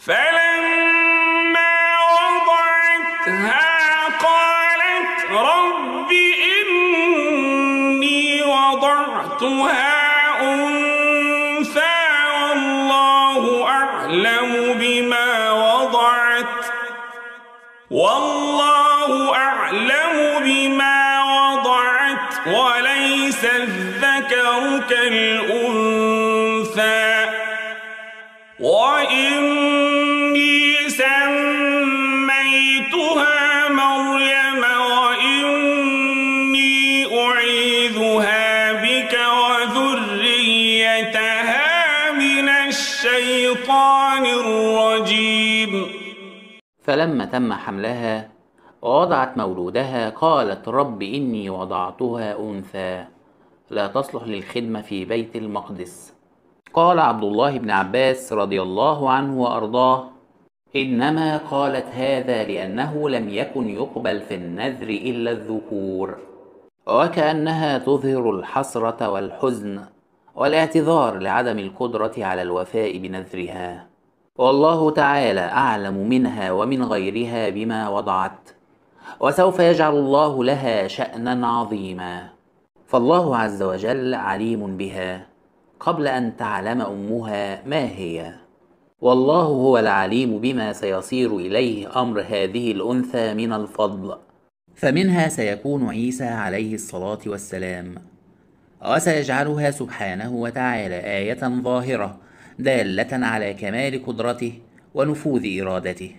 فلما وضعتها قالت رب إني وضعتها أنثى والله أعلم بما وضعت وليس الذكر كالأنثى وإني سميتها مريم وإني أعيذها بك وذريتها من الشيطان الرجيم. فلما تم حملها ووضعت مولودها قالت رب إني وضعتها أنثى لا تصلح للخدمة في بيت المقدس. قال عبد الله بن عباس رضي الله عنه وأرضاه: إنما قالت هذا لأنه لم يكن يقبل في النذر إلا الذكور، وكأنها تظهر الحسرة والحزن والاعتذار لعدم القدرة على الوفاء بنذرها، والله تعالى أعلم منها ومن غيرها بما وضعت، وسوف يجعل الله لها شأنا عظيما، فالله عز وجل عليم بها قبل أن تعلم أمها ما هي، والله هو العليم بما سيصير إليه أمر هذه الأنثى من الفضل، فمنها سيكون عيسى عليه الصلاة والسلام، وسيجعلها سبحانه وتعالى آية ظاهرة دالة على كمال قدرته ونفوذ إرادته.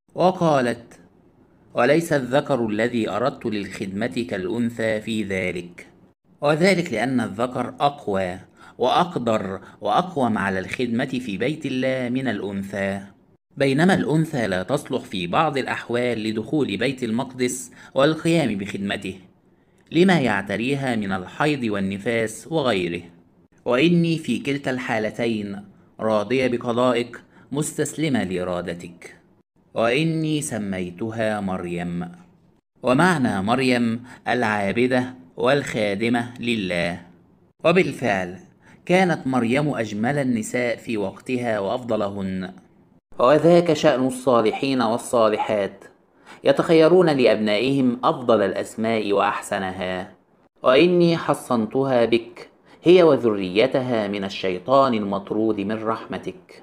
وقالت: وليس الذكر الذي أردت للخدمة كالأنثى في ذلك، وذلك لأن الذكر أقوى وأقدر وأقوم على الخدمة في بيت الله من الأنثى، بينما الأنثى لا تصلح في بعض الأحوال لدخول بيت المقدس والقيام بخدمته لما يعتريها من الحيض والنفاس وغيره. وإني في كلتا الحالتين راضية بقضائك مستسلمة لإرادتك. وإني سميتها مريم. ومعنى مريم العابدة والخادمة لله. وبالفعل كانت مريم أجمل النساء في وقتها وأفضلهن، وذاك شأن الصالحين والصالحات، يتخيرون لأبنائهم أفضل الأسماء وأحسنها. وإني حصنتها بك هي وذريتها من الشيطان المطرود من رحمتك.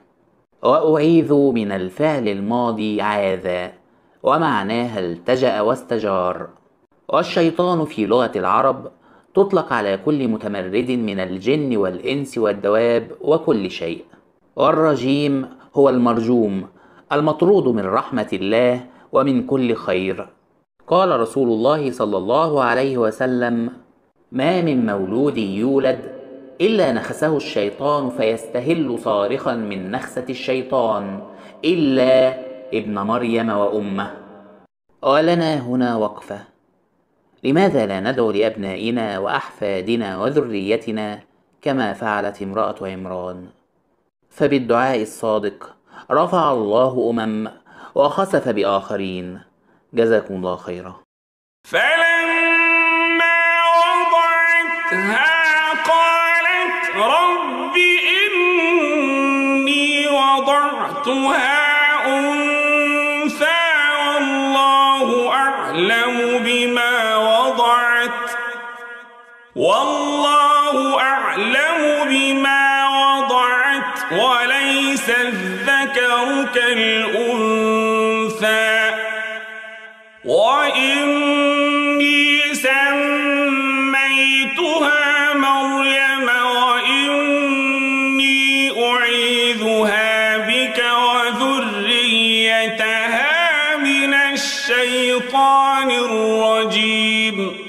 وأعيذ من الفعل الماضي عاذا، ومعناها التجأ واستجار. والشيطان في لغة العرب تطلق على كل متمرد من الجن والإنس والدواب وكل شيء. والرجيم هو المرجوم المطرود من رحمة الله ومن كل خير. قال رسول الله صلى الله عليه وسلم: ما من مولود يولد إلا نخسه الشيطان فيستهل صارخا من نخسة الشيطان إلا ابن مريم وأمه. ولنا هنا وقفة: لماذا لا ندعو لأبنائنا وأحفادنا وذريتنا كما فعلت امرأة عمران؟ فبالدعاء الصادق رفع الله وخسف بآخرين. جزاكم الله خيرا. فلما وضعتها قالت رب إني وضعتها أنثى والله أعلم بما وضعت وليس الذكر كالأنثى وإني سميتها مريم وإني أعيذها بك وذريتها من الشيطان الرجيم.